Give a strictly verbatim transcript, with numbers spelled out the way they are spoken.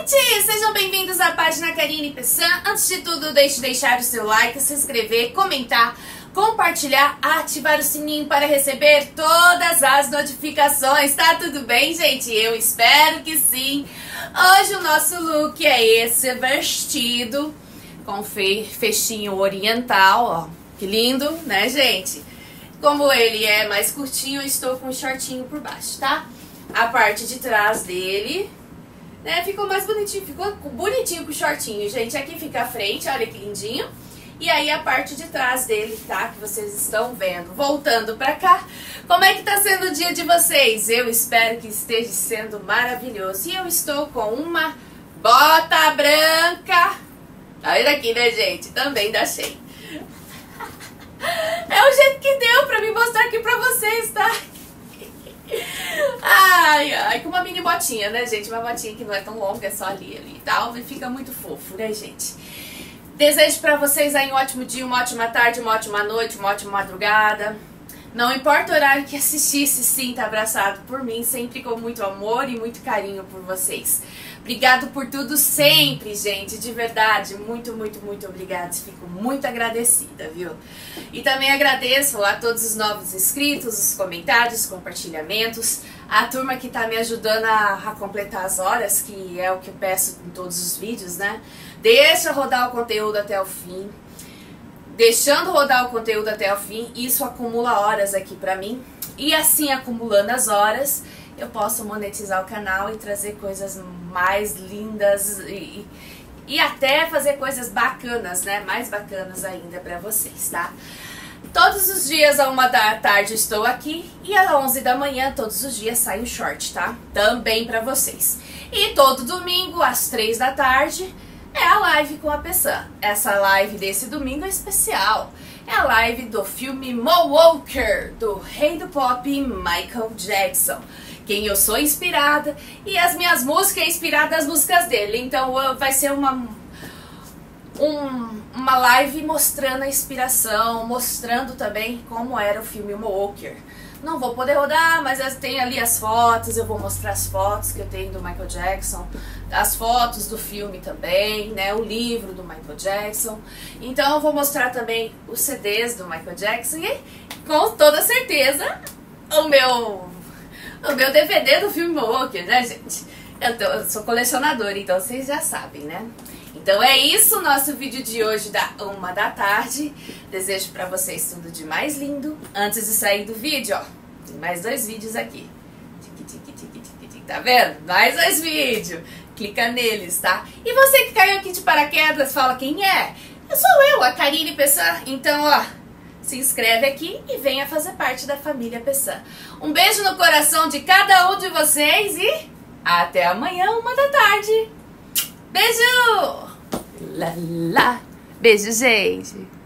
gente! Sejam bem-vindos à página Karine Pessan. Antes de tudo, deixe de deixar o seu like, se inscrever, comentar, compartilhar, ativar o sininho para receber todas as notificações. Tá tudo bem, gente? Eu espero que sim. Hoje o nosso look é esse vestido com fe fechinho oriental, ó. Que lindo, né, gente? Como ele é mais curtinho, eu estou com um shortinho por baixo, tá? A parte de trás dele, né, ficou mais bonitinho, ficou bonitinho com o shortinho, gente. Aqui fica a frente, olha que lindinho. E aí a parte de trás dele, tá? Que vocês estão vendo. Voltando pra cá, como é que tá sendo o dia de vocês? Eu espero que esteja sendo maravilhoso. E eu estou com uma bota branca. Olha aqui, né, gente? Também da Shein. É o jeito que deu pra me mostrar aqui pra vocês, tá? Ai, ai, com uma mini botinha, né, gente? Uma botinha que não é tão longa, é só ali, ali e tal. E fica muito fofo, né, gente? Desejo pra vocês aí um ótimo dia, uma ótima tarde, uma ótima noite, uma ótima madrugada. Não importa o horário que assistir, se sinta abraçado por mim, sempre com muito amor e muito carinho por vocês. Obrigado por tudo sempre, gente, de verdade, muito, muito, muito obrigada. Fico muito agradecida, viu? E também agradeço a todos os novos inscritos, os comentários, compartilhamentos, a turma que tá me ajudando a, a completar as horas, que é o que eu peço em todos os vídeos, né? Deixa rodar o conteúdo até o fim. Deixando rodar o conteúdo até o fim, isso acumula horas aqui pra mim. E assim, acumulando as horas, eu posso monetizar o canal e trazer coisas mais lindas e, e até fazer coisas bacanas, né? Mais bacanas ainda pra vocês, tá? Todos os dias, a uma da tarde, estou aqui. E às onze da manhã, todos os dias, sai um short, tá? Também pra vocês. E todo domingo, às três da tarde... é a live com a Pessan. Essa live desse domingo é especial. É a live do filme Moonwalker, do rei do pop Michael Jackson. Quem eu sou inspirada e as minhas músicas inspiradas nas músicas dele. Então vai ser uma, um, uma live mostrando a inspiração, mostrando também como era o filme Moonwalker. Não vou poder rodar, mas tem ali as fotos, eu vou mostrar as fotos que eu tenho do Michael Jackson, as fotos do filme também, né, o livro do Michael Jackson. Então eu vou mostrar também os C Ds do Michael Jackson e com toda certeza o meu, o meu D V D do filme Moonwalker, né, gente? Eu, tô, eu sou colecionadora, então vocês já sabem, né? Então é isso, nosso vídeo de hoje da uma da tarde. Desejo pra vocês tudo de mais lindo. Antes de sair do vídeo, ó, tem mais dois vídeos aqui. Tic, tic, tic, tic, tic, tic, tá vendo? Mais dois vídeos. Clica neles, tá? E você que caiu aqui de paraquedas, fala quem é? Eu sou eu, a Karine Pessan. Então, ó, se inscreve aqui e venha fazer parte da família Pessan. Um beijo no coração de cada um de vocês e até amanhã, uma da tarde. Beijo! Lá, lá. Beijo, gente!